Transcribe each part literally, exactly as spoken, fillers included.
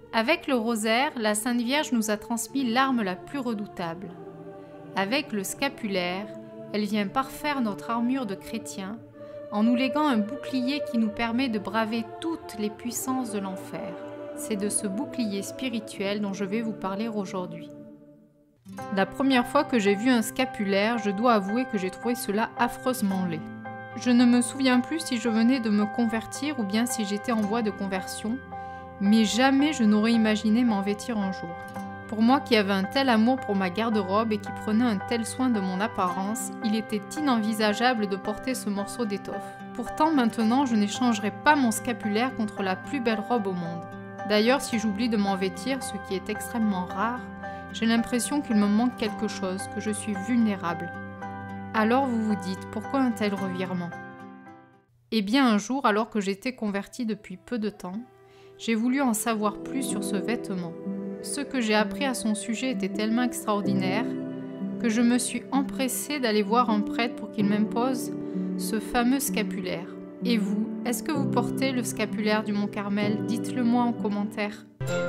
Avec le rosaire, la Sainte Vierge nous a transmis l'arme la plus redoutable. Avec le scapulaire, elle vient parfaire notre armure de chrétien en nous léguant un bouclier qui nous permet de braver toutes les puissances de l'enfer. C'est de ce bouclier spirituel dont je vais vous parler aujourd'hui. La première fois que j'ai vu un scapulaire, je dois avouer que j'ai trouvé cela affreusement laid. Je ne me souviens plus si je venais de me convertir ou bien si j'étais en voie de conversion, mais jamais je n'aurais imaginé m'en vêtir un jour. Pour moi qui avais un tel amour pour ma garde-robe et qui prenait un tel soin de mon apparence, il était inenvisageable de porter ce morceau d'étoffe. Pourtant maintenant, je n'échangerai pas mon scapulaire contre la plus belle robe au monde. D'ailleurs, si j'oublie de m'en vêtir, ce qui est extrêmement rare, j'ai l'impression qu'il me manque quelque chose, que je suis vulnérable. Alors vous vous dites, pourquoi un tel revirement? Eh bien un jour, alors que j'étais convertie depuis peu de temps, j'ai voulu en savoir plus sur ce vêtement. Ce que j'ai appris à son sujet était tellement extraordinaire que je me suis empressée d'aller voir un prêtre pour qu'il m'impose ce fameux scapulaire. Et vous, est-ce que vous portez le scapulaire du Mont Carmel? Dites-le moi en commentaire.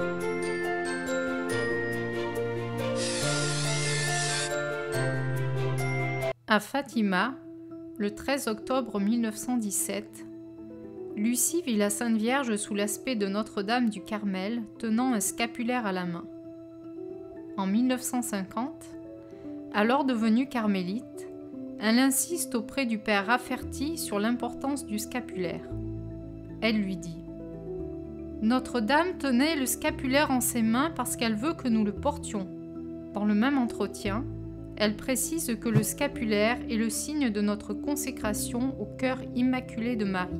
À Fatima, le treize octobre mille neuf cent dix-sept, Lucie vit la Sainte Vierge sous l'aspect de Notre-Dame du Carmel, tenant un scapulaire à la main. En mille neuf cent cinquante, alors devenue carmélite, elle insiste auprès du père Rafferty sur l'importance du scapulaire. Elle lui dit « Notre-Dame tenait le scapulaire en ses mains parce qu'elle veut que nous le portions. » Dans le même entretien, elle précise que le scapulaire est le signe de notre consécration au cœur immaculé de Marie.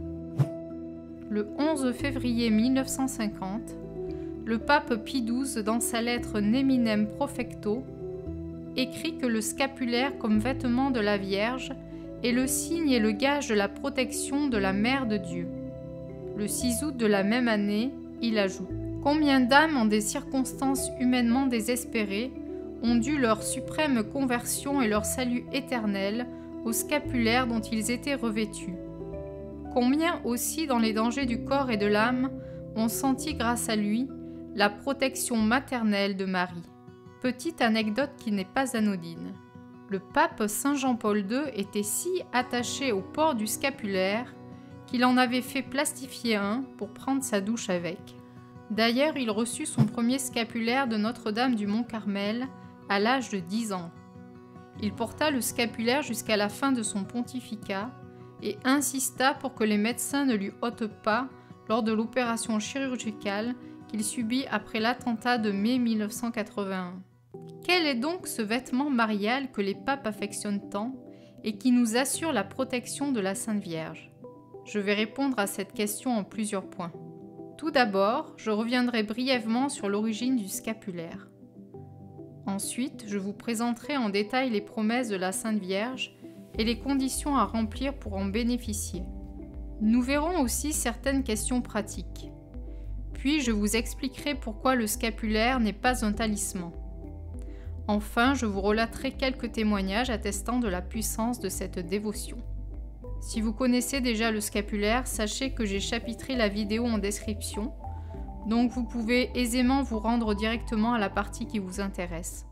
Le onze février mille neuf cent cinquante, le pape Pie douze, dans sa lettre Neminem Profecto, écrit que le scapulaire comme vêtement de la Vierge est le signe et le gage de la protection de la Mère de Dieu. Le six août de la même année, il ajoute « Combien d'âmes en des circonstances humainement désespérées ont dû leur suprême conversion et leur salut éternel au scapulaire dont ils étaient revêtus. Combien aussi dans les dangers du corps et de l'âme ont senti grâce à lui la protection maternelle de Marie. » Petite anecdote qui n'est pas anodine. Le pape Saint Jean-Paul deux était si attaché au port du scapulaire qu'il en avait fait plastifier un pour prendre sa douche avec. D'ailleurs, il reçut son premier scapulaire de Notre-Dame du Mont Carmel à l'âge de dix ans. Il porta le scapulaire jusqu'à la fin de son pontificat et insista pour que les médecins ne lui ôtent pas lors de l'opération chirurgicale qu'il subit après l'attentat de mai mille neuf cent quatre-vingt-un. Quel est donc ce vêtement marial que les papes affectionnent tant et qui nous assure la protection de la Sainte Vierge? Je vais répondre à cette question en plusieurs points. Tout d'abord, je reviendrai brièvement sur l'origine du scapulaire. Ensuite, je vous présenterai en détail les promesses de la Sainte Vierge et les conditions à remplir pour en bénéficier. Nous verrons aussi certaines questions pratiques. Puis je vous expliquerai pourquoi le scapulaire n'est pas un talisman. Enfin, je vous relaterai quelques témoignages attestant de la puissance de cette dévotion. Si vous connaissez déjà le scapulaire, sachez que j'ai chapitré la vidéo en description, donc vous pouvez aisément vous rendre directement à la partie qui vous intéresse.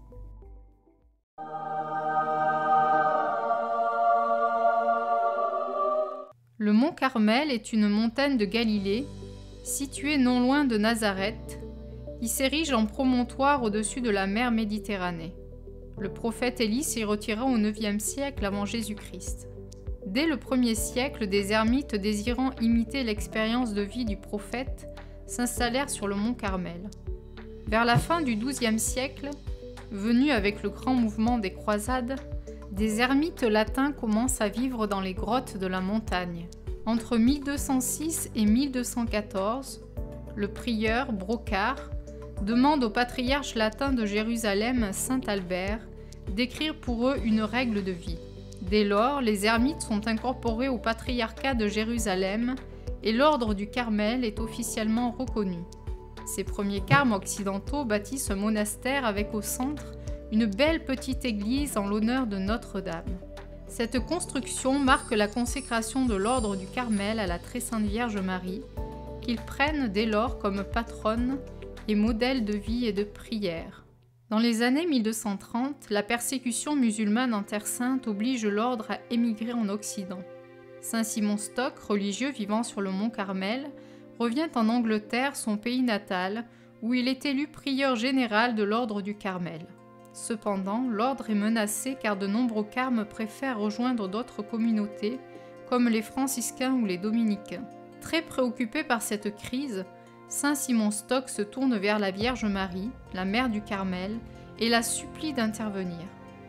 Le mont Carmel est une montagne de Galilée, située non loin de Nazareth, qui s'érige en promontoire au-dessus de la mer Méditerranée. Le prophète Élie s'y retira au neuvième siècle avant Jésus-Christ. Dès le premier siècle, des ermites désirant imiter l'expérience de vie du prophète s'installèrent sur le mont Carmel. Vers la fin du douzième siècle, venus avec le grand mouvement des croisades, des ermites latins commencent à vivre dans les grottes de la montagne. Entre mille deux cent six et mille deux cent quatorze, le prieur Brocard demande au patriarche latin de Jérusalem, saint Albert, d'écrire pour eux une règle de vie. Dès lors, les ermites sont incorporés au patriarcat de Jérusalem et l'ordre du Carmel est officiellement reconnu. Ces premiers carmes occidentaux bâtissent un monastère avec au centre une belle petite église en l'honneur de Notre-Dame. Cette construction marque la consécration de l'ordre du Carmel à la Très Sainte Vierge Marie, qu'ils prennent dès lors comme patronne et modèle de vie et de prière. Dans les années mille deux cent trente, la persécution musulmane en Terre Sainte oblige l'ordre à émigrer en Occident. Saint Simon Stock, religieux vivant sur le mont Carmel, revient en Angleterre, son pays natal, où il est élu prieur général de l'ordre du Carmel. Cependant, l'ordre est menacé car de nombreux carmes préfèrent rejoindre d'autres communautés, comme les franciscains ou les dominicains. Très préoccupé par cette crise, Saint Simon Stock se tourne vers la Vierge Marie, la mère du Carmel, et la supplie d'intervenir.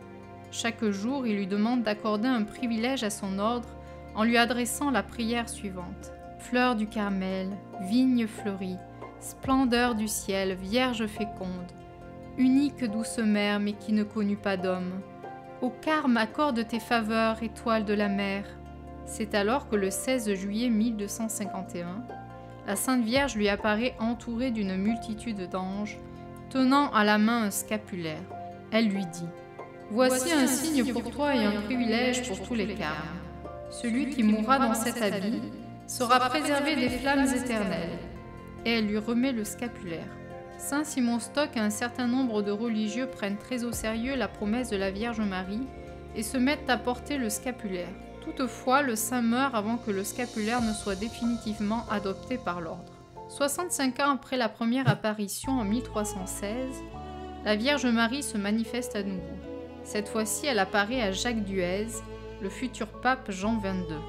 Chaque jour, il lui demande d'accorder un privilège à son ordre en lui adressant la prière suivante. Fleur du Carmel, vigne fleurie, splendeur du ciel, Vierge féconde, unique douce mère mais qui ne connut pas d'homme, ô Carme, accorde tes faveurs, étoile de la mer. C'est alors que le seize juillet mille deux cent cinquante et un, la Sainte Vierge lui apparaît entourée d'une multitude d'anges, tenant à la main un scapulaire. Elle lui dit « Voici un signe pour toi et un privilège pour tous les carmes. Celui qui mourra dans cet habit sera préservé des flammes éternelles. » Et elle lui remet le scapulaire. Saint Simon Stock et un certain nombre de religieux prennent très au sérieux la promesse de la Vierge Marie et se mettent à porter le scapulaire. Toutefois, le saint meurt avant que le scapulaire ne soit définitivement adopté par l'ordre. soixante-cinq ans après la première apparition en mille trois cent seize, la Vierge Marie se manifeste à nouveau. Cette fois-ci, elle apparaît à Jacques Duez, le futur pape Jean vingt-deux.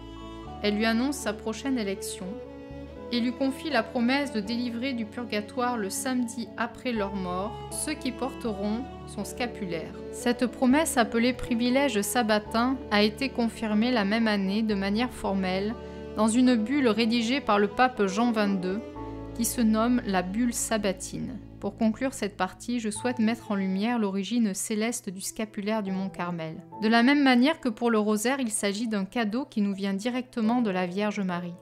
Elle lui annonce sa prochaine élection et lui confie la promesse de délivrer du purgatoire le samedi après leur mort ceux qui porteront son scapulaire. Cette promesse appelée privilège sabbatin a été confirmée la même année de manière formelle dans une bulle rédigée par le pape Jean vingt-deux qui se nomme la bulle sabbatine. Pour conclure cette partie, je souhaite mettre en lumière l'origine céleste du scapulaire du Mont Carmel. De la même manière que pour le rosaire, il s'agit d'un cadeau qui nous vient directement de la Vierge Marie.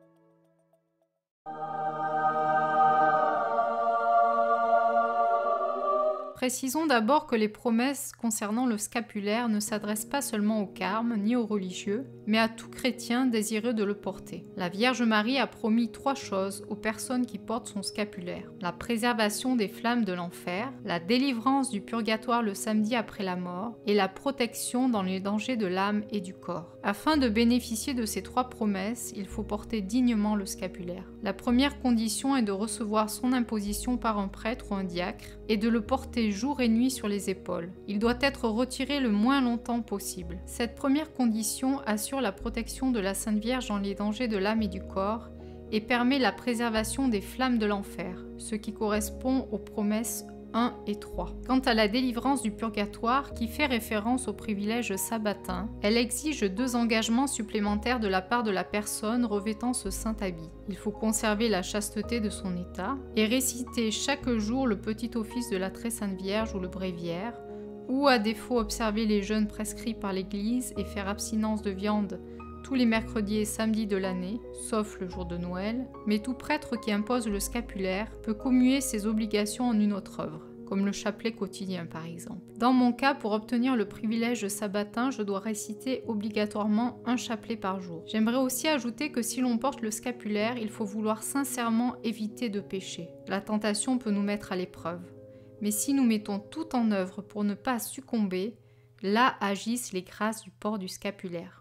Précisons d'abord que les promesses concernant le scapulaire ne s'adressent pas seulement aux carmes ni aux religieux, mais à tout chrétien désireux de le porter. La Vierge Marie a promis trois choses aux personnes qui portent son scapulaire: la préservation des flammes de l'enfer, la délivrance du purgatoire le samedi après la mort et la protection dans les dangers de l'âme et du corps. Afin de bénéficier de ces trois promesses, il faut porter dignement le scapulaire. La première condition est de recevoir son imposition par un prêtre ou un diacre et de le porter jour et nuit sur les épaules. Il doit être retiré le moins longtemps possible. Cette première condition assure la protection de la Sainte Vierge dans les dangers de l'âme et du corps et permet la préservation des flammes de l'enfer, ce qui correspond aux promesses un et trois. Quant à la délivrance du purgatoire, qui fait référence au privilège sabbatin, elle exige deux engagements supplémentaires de la part de la personne revêtant ce saint habit. Il faut conserver la chasteté de son état et réciter chaque jour le petit office de la Très Sainte Vierge ou le Bréviaire, ou à défaut observer les jeûnes prescrits par l'Église et faire abstinence de viande tous les mercredis et samedis de l'année, sauf le jour de Noël, mais tout prêtre qui impose le scapulaire peut commuer ses obligations en une autre œuvre, comme le chapelet quotidien par exemple. Dans mon cas, pour obtenir le privilège sabbatin, je dois réciter obligatoirement un chapelet par jour. J'aimerais aussi ajouter que si l'on porte le scapulaire, il faut vouloir sincèrement éviter de pécher. La tentation peut nous mettre à l'épreuve. Mais si nous mettons tout en œuvre pour ne pas succomber, là agissent les grâces du port du scapulaire.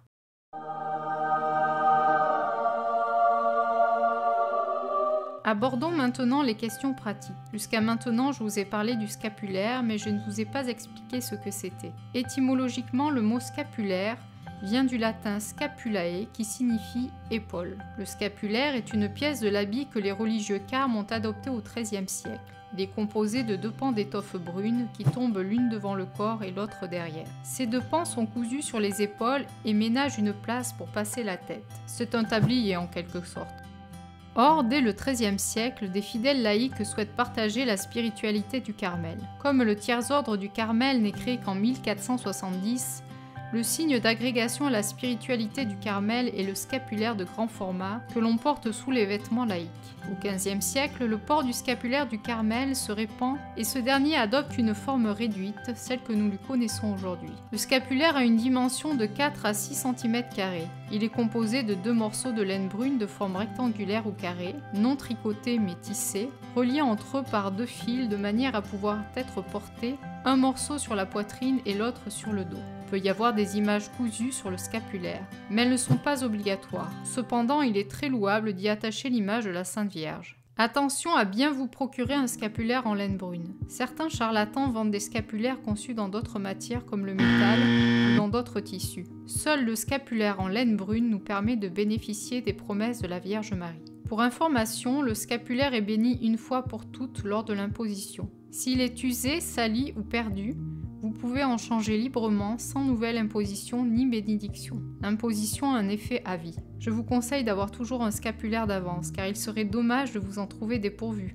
Abordons maintenant les questions pratiques. Jusqu'à maintenant, je vous ai parlé du scapulaire, mais je ne vous ai pas expliqué ce que c'était. Étymologiquement, le mot scapulaire vient du latin scapulae, qui signifie épaule. Le scapulaire est une pièce de l'habit que les religieux carmes ont adopté au treizième siècle. Il est composé de deux pans d'étoffe brune qui tombent l'une devant le corps et l'autre derrière. Ces deux pans sont cousus sur les épaules et ménagent une place pour passer la tête. C'est un tablier en quelque sorte. Or, dès le treizième siècle, des fidèles laïcs souhaitent partager la spiritualité du Carmel. Comme le tiers-ordre du Carmel n'est créé qu'en mille quatre cent soixante-dix, Le signe d'agrégation à la spiritualité du Carmel est le scapulaire de grand format que l'on porte sous les vêtements laïques. Au quinzième siècle, le port du scapulaire du Carmel se répand et ce dernier adopte une forme réduite, celle que nous lui connaissons aujourd'hui. Le scapulaire a une dimension de quatre à six centimètres carrés. Il est composé de deux morceaux de laine brune de forme rectangulaire ou carrée, non tricotés mais tissés, reliés entre eux par deux fils de manière à pouvoir être portés, un morceau sur la poitrine et l'autre sur le dos. Il peut y avoir des images cousues sur le scapulaire, mais elles ne sont pas obligatoires. Cependant, il est très louable d'y attacher l'image de la Sainte Vierge. Attention à bien vous procurer un scapulaire en laine brune. Certains charlatans vendent des scapulaires conçus dans d'autres matières comme le métal ou dans d'autres tissus. Seul le scapulaire en laine brune nous permet de bénéficier des promesses de la Vierge Marie. Pour information, le scapulaire est béni une fois pour toutes lors de l'imposition. S'il est usé, sali ou perdu, vous pouvez en changer librement sans nouvelle imposition ni bénédiction. L'imposition a un effet à vie. Je vous conseille d'avoir toujours un scapulaire d'avance car il serait dommage de vous en trouver dépourvu.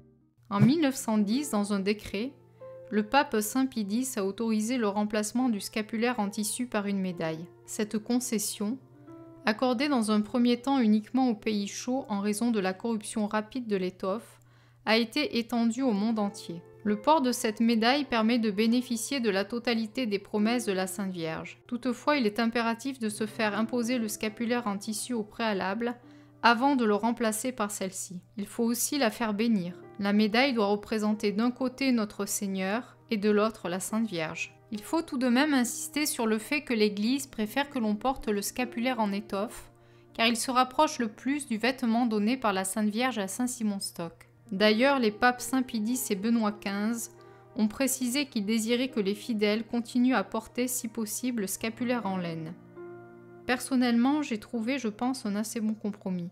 En mille neuf cent dix, dans un décret, le pape Saint Pie X a autorisé le remplacement du scapulaire en tissu par une médaille. Cette concession, accordée dans un premier temps uniquement aux pays chauds en raison de la corruption rapide de l'étoffe, a été étendue au monde entier. Le port de cette médaille permet de bénéficier de la totalité des promesses de la Sainte Vierge. Toutefois, il est impératif de se faire imposer le scapulaire en tissu au préalable avant de le remplacer par celle-ci. Il faut aussi la faire bénir. La médaille doit représenter d'un côté notre Seigneur et de l'autre la Sainte Vierge. Il faut tout de même insister sur le fait que l'Église préfère que l'on porte le scapulaire en étoffe, car il se rapproche le plus du vêtement donné par la Sainte Vierge à Saint-Simon-Stock. D'ailleurs, les papes Saint Pie X et Benoît quinze ont précisé qu'ils désiraient que les fidèles continuent à porter, si possible, le scapulaire en laine. Personnellement, j'ai trouvé, je pense, un assez bon compromis.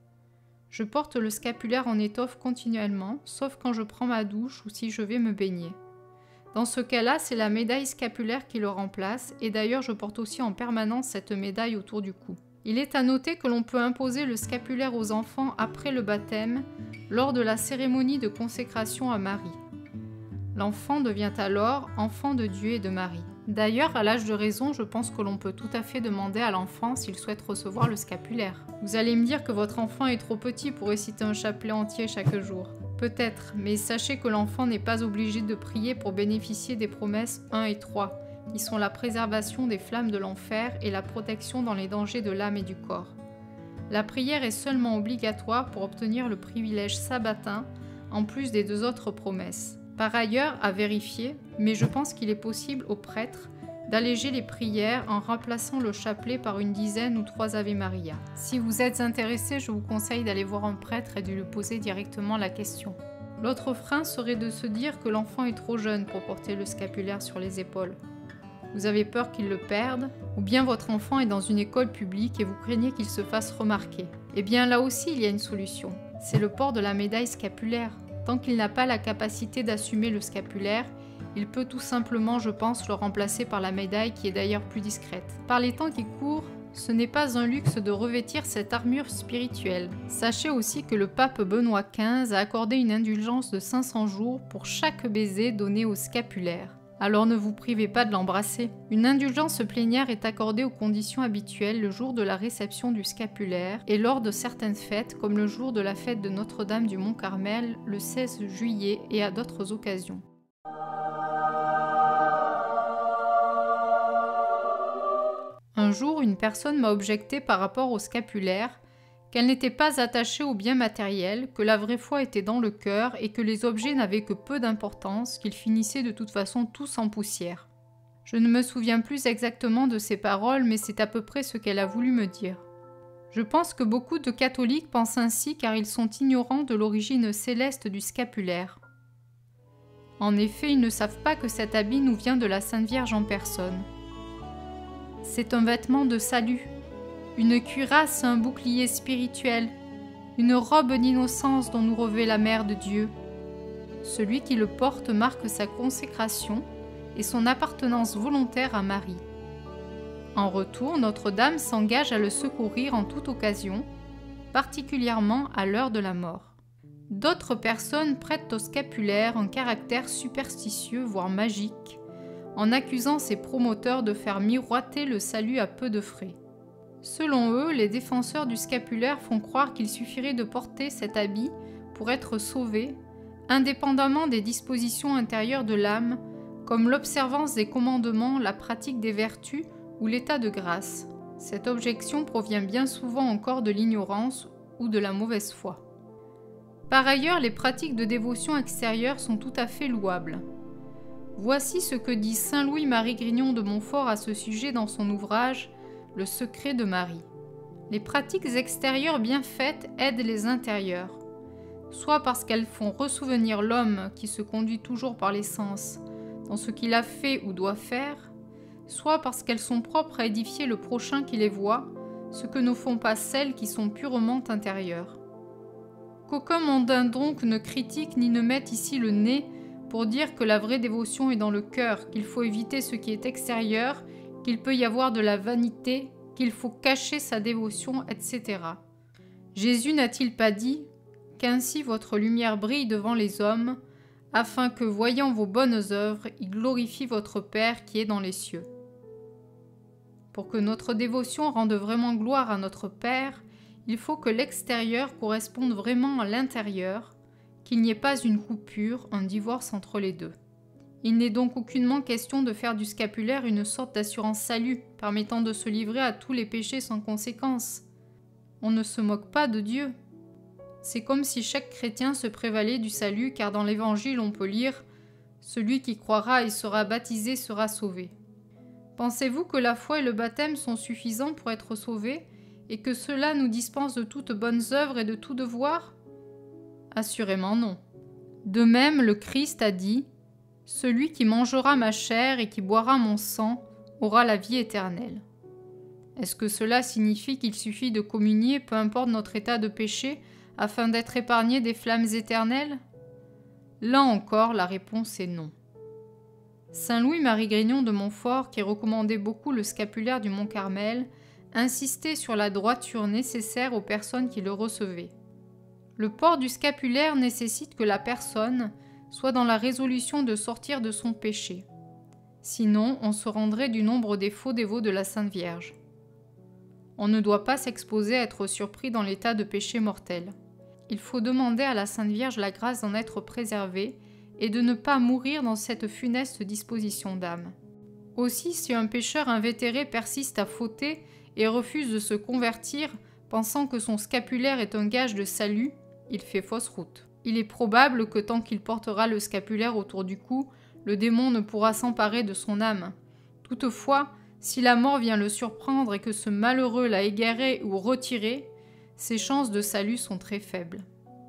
Je porte le scapulaire en étoffe continuellement, sauf quand je prends ma douche ou si je vais me baigner. Dans ce cas-là, c'est la médaille scapulaire qui le remplace, et d'ailleurs je porte aussi en permanence cette médaille autour du cou. Il est à noter que l'on peut imposer le scapulaire aux enfants après le baptême, lors de la cérémonie de consécration à Marie. L'enfant devient alors enfant de Dieu et de Marie. D'ailleurs, à l'âge de raison, je pense que l'on peut tout à fait demander à l'enfant s'il souhaite recevoir le scapulaire. Vous allez me dire que votre enfant est trop petit pour réciter un chapelet entier chaque jour. Peut-être, mais sachez que l'enfant n'est pas obligé de prier pour bénéficier des promesses un et trois, qui sont la préservation des flammes de l'enfer et la protection dans les dangers de l'âme et du corps. La prière est seulement obligatoire pour obtenir le privilège sabbatin, en plus des deux autres promesses. Par ailleurs, à vérifier, mais je pense qu'il est possible aux prêtres d'alléger les prières en remplaçant le chapelet par une dizaine ou trois Ave Maria. Si vous êtes intéressé, je vous conseille d'aller voir un prêtre et de lui poser directement la question. L'autre frein serait de se dire que l'enfant est trop jeune pour porter le scapulaire sur les épaules. Vous avez peur qu'il le perde, ou bien votre enfant est dans une école publique et vous craignez qu'il se fasse remarquer. Eh bien là aussi il y a une solution, c'est le port de la médaille scapulaire. Tant qu'il n'a pas la capacité d'assumer le scapulaire, il peut tout simplement, je pense, le remplacer par la médaille qui est d'ailleurs plus discrète. Par les temps qui courent, ce n'est pas un luxe de revêtir cette armure spirituelle. Sachez aussi que le pape Benoît quinze a accordé une indulgence de cinq cents jours pour chaque baiser donné au scapulaire. Alors ne vous privez pas de l'embrasser. Une indulgence plénière est accordée aux conditions habituelles le jour de la réception du scapulaire et lors de certaines fêtes comme le jour de la fête de Notre-Dame du Mont-Carmel le seize juillet et à d'autres occasions. Un jour, une personne m'a objecté par rapport au scapulaire qu'elle n'était pas attachée aux biens matériels, que la vraie foi était dans le cœur et que les objets n'avaient que peu d'importance, qu'ils finissaient de toute façon tous en poussière. Je ne me souviens plus exactement de ces paroles, mais c'est à peu près ce qu'elle a voulu me dire. Je pense que beaucoup de catholiques pensent ainsi car ils sont ignorants de l'origine céleste du scapulaire. En effet, ils ne savent pas que cet habit nous vient de la Sainte Vierge en personne. C'est un vêtement de salut, une cuirasse, un bouclier spirituel, une robe d'innocence dont nous revêt la Mère de Dieu. Celui qui le porte marque sa consécration et son appartenance volontaire à Marie. En retour, Notre-Dame s'engage à le secourir en toute occasion, particulièrement à l'heure de la mort. D'autres personnes prêtent au scapulaire un caractère superstitieux, voire magique, en accusant ses promoteurs de faire miroiter le salut à peu de frais. Selon eux, les défenseurs du scapulaire font croire qu'il suffirait de porter cet habit pour être sauvé, indépendamment des dispositions intérieures de l'âme, comme l'observance des commandements, la pratique des vertus ou l'état de grâce. Cette objection provient bien souvent encore de l'ignorance ou de la mauvaise foi. Par ailleurs, les pratiques de dévotion extérieure sont tout à fait louables. Voici ce que dit saint Louis-Marie Grignon de Montfort à ce sujet dans son ouvrage « Le secret de Marie ». Les pratiques extérieures bien faites aident les intérieures, soit parce qu'elles font ressouvenir l'homme qui se conduit toujours par les sens dans ce qu'il a fait ou doit faire, soit parce qu'elles sont propres à édifier le prochain qui les voit, ce que ne font pas celles qui sont purement intérieures. Qu'aucun mondain donc ne critique ni ne mette ici le nez pour dire que la vraie dévotion est dans le cœur, qu'il faut éviter ce qui est extérieur, qu'il peut y avoir de la vanité, qu'il faut cacher sa dévotion, et cetera. Jésus n'a-t-il pas dit « Qu'ainsi votre lumière brille devant les hommes, afin que, voyant vos bonnes œuvres, ils glorifient votre Père qui est dans les cieux ». Pour que notre dévotion rende vraiment gloire à notre Père, il faut que l'extérieur corresponde vraiment à l'intérieur, qu'il n'y ait pas une coupure, un divorce entre les deux. Il n'est donc aucunement question de faire du scapulaire une sorte d'assurance salut, permettant de se livrer à tous les péchés sans conséquence. On ne se moque pas de Dieu. C'est comme si chaque chrétien se prévalait du salut, car dans l'Évangile on peut lire « Celui qui croira et sera baptisé sera sauvé ». Pensez-vous que la foi et le baptême sont suffisants pour être sauvés, et que cela nous dispense de toutes bonnes œuvres et de tout devoir? Assurément non. De même, le Christ a dit « Celui qui mangera ma chair et qui boira mon sang aura la vie éternelle ». Est-ce que cela signifie qu'il suffit de communier, peu importe notre état de péché, afin d'être épargné des flammes éternelles? Là encore, la réponse est non. Saint Louis-Marie Grignon de Montfort, qui recommandait beaucoup le scapulaire du Mont-Carmel, insistait sur la droiture nécessaire aux personnes qui le recevaient. Le port du scapulaire nécessite que la personne soit dans la résolution de sortir de son péché. Sinon, on se rendrait du nombre des faux dévots de la Sainte Vierge. On ne doit pas s'exposer à être surpris dans l'état de péché mortel. Il faut demander à la Sainte Vierge la grâce d'en être préservé et de ne pas mourir dans cette funeste disposition d'âme. Aussi, si un pécheur invétéré persiste à fauter et refuse de se convertir, pensant que son scapulaire est un gage de salut, il fait fausse route. Il est probable que tant qu'il portera le scapulaire autour du cou, le démon ne pourra s'emparer de son âme. Toutefois, si la mort vient le surprendre et que ce malheureux l'a égaré ou retiré, ses chances de salut sont très faibles.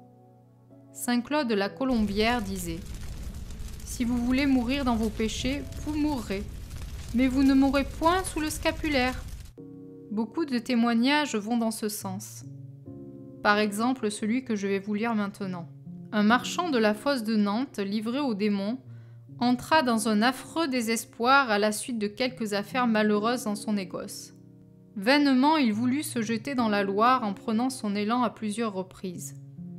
Saint Claude la Colombière disait « Si vous voulez mourir dans vos péchés, vous mourrez, mais vous ne mourrez point sous le scapulaire. » Beaucoup de témoignages vont dans ce sens. Par exemple, celui que je vais vous lire maintenant. Un marchand de la fosse de Nantes, livré aux démons, entra dans un affreux désespoir à la suite de quelques affaires malheureuses dans son négoce. Vainement, il voulut se jeter dans la Loire en prenant son élan à plusieurs reprises.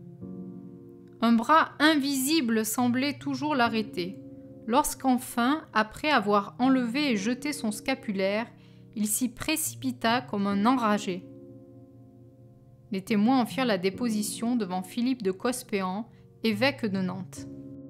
Un bras invisible semblait toujours l'arrêter, lorsqu'enfin, après avoir enlevé et jeté son scapulaire, il s'y précipita comme un enragé. Les témoins en firent la déposition devant Philippe de Cospéan, évêque de Nantes.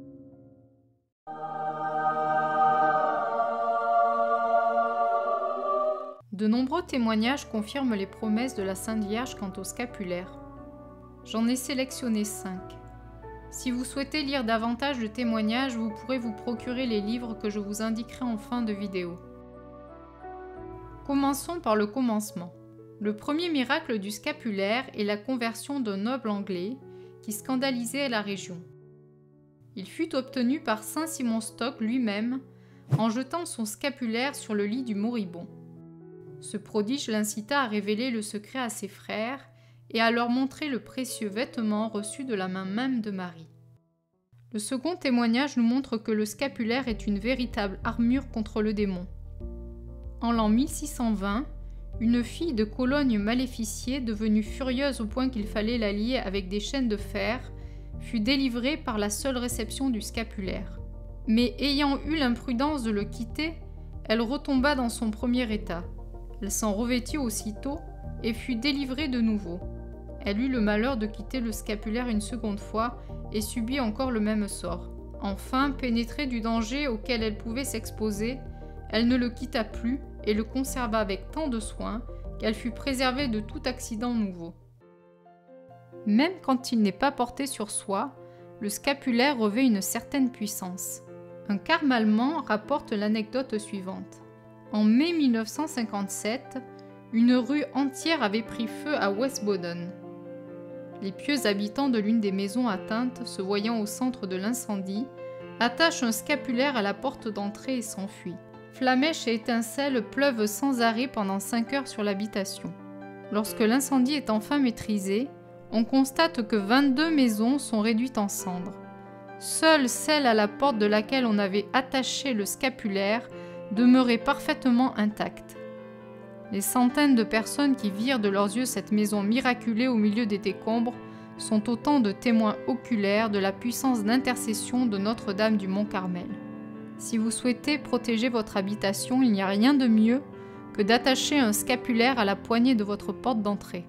De nombreux témoignages confirment les promesses de la Sainte Vierge quant au scapulaire. J'en ai sélectionné cinq. Si vous souhaitez lire davantage de témoignages, vous pourrez vous procurer les livres que je vous indiquerai en fin de vidéo. Commençons par le commencement. Le premier miracle du scapulaire est la conversion d'un noble anglais qui scandalisait la région. Il fut obtenu par saint Simon Stock lui-même en jetant son scapulaire sur le lit du moribond. Ce prodige l'incita à révéler le secret à ses frères et à leur montrer le précieux vêtement reçu de la main même de Marie. Le second témoignage nous montre que le scapulaire est une véritable armure contre le démon. En l'an mille six cent vingt, une fille de Cologne maléficiée, devenue furieuse au point qu'il fallait la lier avec des chaînes de fer, fut délivrée par la seule réception du scapulaire. Mais ayant eu l'imprudence de le quitter, elle retomba dans son premier état. Elle s'en revêtit aussitôt et fut délivrée de nouveau. Elle eut le malheur de quitter le scapulaire une seconde fois et subit encore le même sort. Enfin, pénétrée du danger auquel elle pouvait s'exposer, elle ne le quitta plus et le conserva avec tant de soin qu'elle fut préservée de tout accident nouveau. Même quand il n'est pas porté sur soi, le scapulaire revêt une certaine puissance. Un carme allemand rapporte l'anecdote suivante. En mai mille neuf cent cinquante-sept, une rue entière avait pris feu à Westboden. Les pieux habitants de l'une des maisons atteintes, se voyant au centre de l'incendie, attachent un scapulaire à la porte d'entrée et s'enfuient. Flamèches et étincelles pleuvent sans arrêt pendant cinq heures sur l'habitation. Lorsque l'incendie est enfin maîtrisé, on constate que vingt-deux maisons sont réduites en cendres. Seule celle à la porte de laquelle on avait attaché le scapulaire demeurait parfaitement intacte. Les centaines de personnes qui virent de leurs yeux cette maison miraculée au milieu des décombres sont autant de témoins oculaires de la puissance d'intercession de Notre-Dame du Mont-Carmel. Si vous souhaitez protéger votre habitation, il n'y a rien de mieux que d'attacher un scapulaire à la poignée de votre porte d'entrée.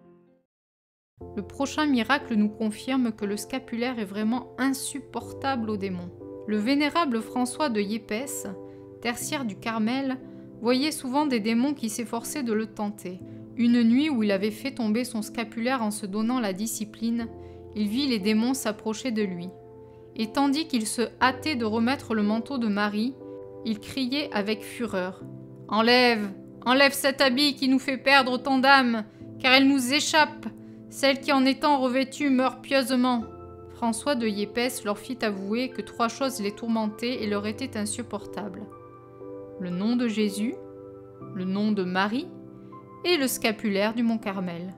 Le prochain miracle nous confirme que le scapulaire est vraiment insupportable aux démons. Le vénérable François de Yépès, tertiaire du Carmel, voyait souvent des démons qui s'efforçaient de le tenter. Une nuit où il avait fait tomber son scapulaire en se donnant la discipline, il vit les démons s'approcher de lui. Et tandis qu'il se hâtait de remettre le manteau de Marie, il criait avec fureur « Enlève, enlève cet habit qui nous fait perdre tant d'âmes, car elle nous échappe. Celle qui en étant revêtue meurt pieusement. » François de Yépès leur fit avouer que trois choses les tourmentaient et leur étaient insupportables. Le nom de Jésus, le nom de Marie et le scapulaire du Mont-Carmel.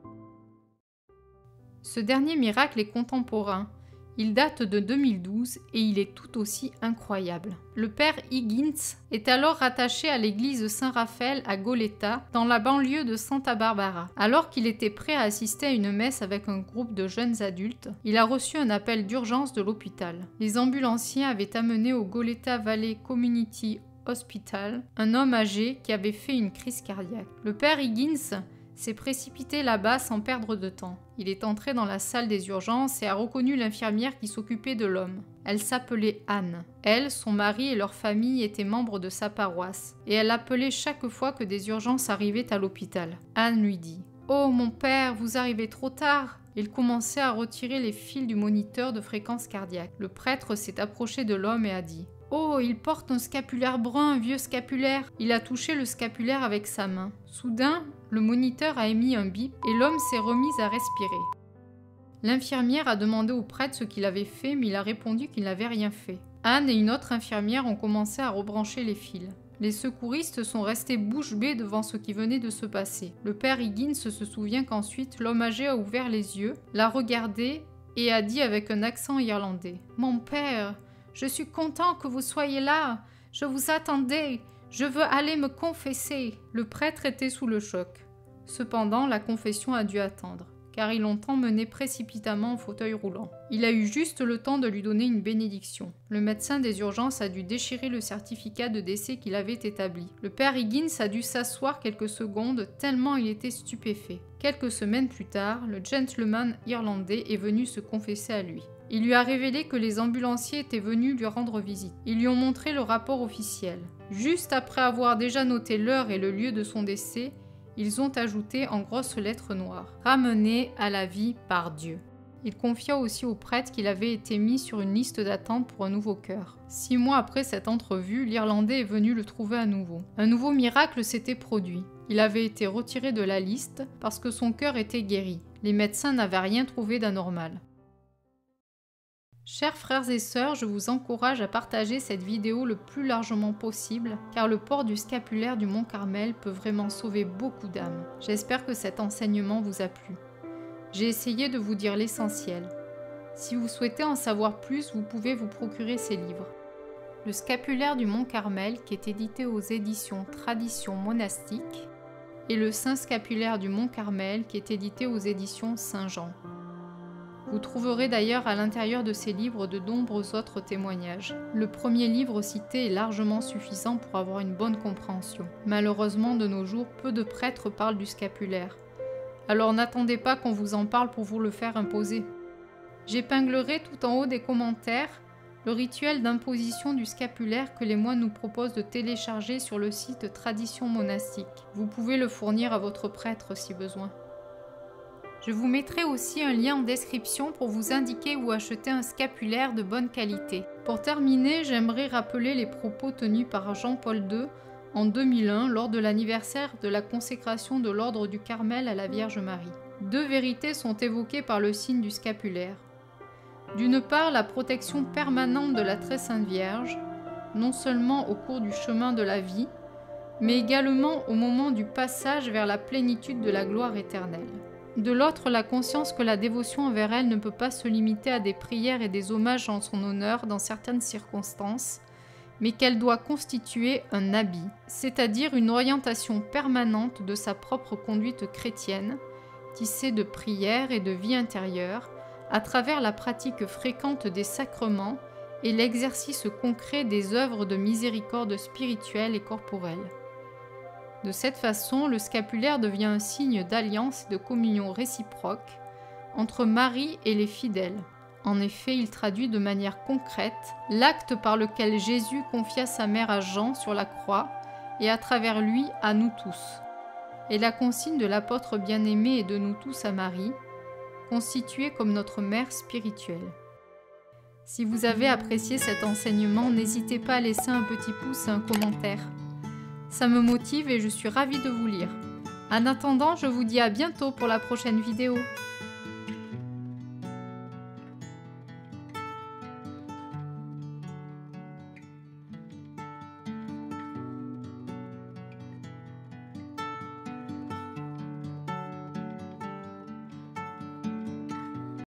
Ce dernier miracle est contemporain. Il date de deux mille douze et il est tout aussi incroyable. Le père Higgins est alors rattaché à l'église Saint-Raphaël à Goleta, dans la banlieue de Santa Barbara. Alors qu'il était prêt à assister à une messe avec un groupe de jeunes adultes, il a reçu un appel d'urgence de l'hôpital. Les ambulanciers avaient amené au Goleta Valley Community Hospital un homme âgé qui avait fait une crise cardiaque. Le père Higgins s'est précipité là-bas sans perdre de temps. Il est entré dans la salle des urgences et a reconnu l'infirmière qui s'occupait de l'homme. Elle s'appelait Anne. Elle, son mari et leur famille étaient membres de sa paroisse, et elle appelait chaque fois que des urgences arrivaient à l'hôpital. Anne lui dit « Oh mon père, vous arrivez trop tard !» Il commençait à retirer les fils du moniteur de fréquence cardiaque. Le prêtre s'est approché de l'homme et a dit « Oh, il porte un scapulaire brun, un vieux scapulaire !» Il a touché le scapulaire avec sa main. Soudain, le moniteur a émis un bip et l'homme s'est remis à respirer. L'infirmière a demandé au prêtre ce qu'il avait fait, mais il a répondu qu'il n'avait rien fait. Anne et une autre infirmière ont commencé à rebrancher les fils. Les secouristes sont restés bouche bée devant ce qui venait de se passer. Le père Higgins se souvient qu'ensuite, l'homme âgé a ouvert les yeux, l'a regardé et a dit avec un accent irlandais « Mon père, je suis content que vous soyez là. Je vous attendais. Je veux aller me confesser. » Le prêtre était sous le choc. Cependant, la confession a dû attendre, car ils l'ont emmené précipitamment en fauteuil roulant. Il a eu juste le temps de lui donner une bénédiction. Le médecin des urgences a dû déchirer le certificat de décès qu'il avait établi. Le père Higgins a dû s'asseoir quelques secondes tellement il était stupéfait. Quelques semaines plus tard, le gentleman irlandais est venu se confesser à lui. Il lui a révélé que les ambulanciers étaient venus lui rendre visite. Ils lui ont montré le rapport officiel. Juste après avoir déjà noté l'heure et le lieu de son décès, ils ont ajouté en grosses lettres noires « Ramené à la vie par Dieu ». Il confia aussi au prêtre qu'il avait été mis sur une liste d'attente pour un nouveau cœur. Six mois après cette entrevue, l'Irlandais est venu le trouver à nouveau. Un nouveau miracle s'était produit. Il avait été retiré de la liste parce que son cœur était guéri. Les médecins n'avaient rien trouvé d'anormal. Chers frères et sœurs, je vous encourage à partager cette vidéo le plus largement possible, car le port du scapulaire du Mont-Carmel peut vraiment sauver beaucoup d'âmes. J'espère que cet enseignement vous a plu. J'ai essayé de vous dire l'essentiel. Si vous souhaitez en savoir plus, vous pouvez vous procurer ces livres. Le scapulaire du Mont-Carmel, qui est édité aux éditions Tradition Monastique, et le Saint scapulaire du Mont-Carmel, qui est édité aux éditions Saint-Jean. Vous trouverez d'ailleurs à l'intérieur de ces livres de nombreux autres témoignages. Le premier livre cité est largement suffisant pour avoir une bonne compréhension. Malheureusement, de nos jours, peu de prêtres parlent du scapulaire. Alors n'attendez pas qu'on vous en parle pour vous le faire imposer. J'épinglerai tout en haut des commentaires le rituel d'imposition du scapulaire que les moines nous proposent de télécharger sur le site Tradition Monastique. Vous pouvez le fournir à votre prêtre si besoin. Je vous mettrai aussi un lien en description pour vous indiquer où acheter un scapulaire de bonne qualité. Pour terminer, j'aimerais rappeler les propos tenus par Jean-Paul deux en deux mille un lors de l'anniversaire de la consécration de l'ordre du Carmel à la Vierge Marie. Deux vérités sont évoquées par le signe du scapulaire. D'une part, la protection permanente de la Très Sainte Vierge, non seulement au cours du chemin de la vie, mais également au moment du passage vers la plénitude de la gloire éternelle. De l'autre, la conscience que la dévotion envers elle ne peut pas se limiter à des prières et des hommages en son honneur dans certaines circonstances, mais qu'elle doit constituer un habit, c'est-à-dire une orientation permanente de sa propre conduite chrétienne, tissée de prières et de vie intérieure, à travers la pratique fréquente des sacrements et l'exercice concret des œuvres de miséricorde spirituelle et corporelle. De cette façon, le scapulaire devient un signe d'alliance et de communion réciproque entre Marie et les fidèles. En effet, il traduit de manière concrète l'acte par lequel Jésus confia sa mère à Jean sur la croix et à travers lui à nous tous. Et la consigne de l'apôtre bien-aimé et de nous tous à Marie, constituée comme notre mère spirituelle. Si vous avez apprécié cet enseignement, n'hésitez pas à laisser un petit pouce et un commentaire. Ça me motive et je suis ravie de vous lire. En attendant, je vous dis à bientôt pour la prochaine vidéo.